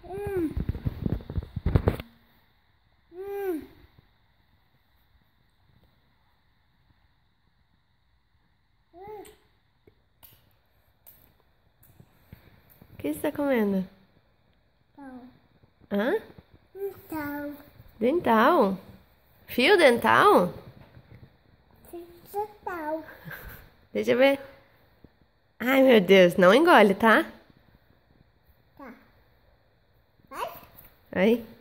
O que você tá comendo? Hã? Dental. Dental? Fio dental? Dental. Deixa eu ver. Ai, meu Deus, não engole, tá? Tá. Vai? Aí.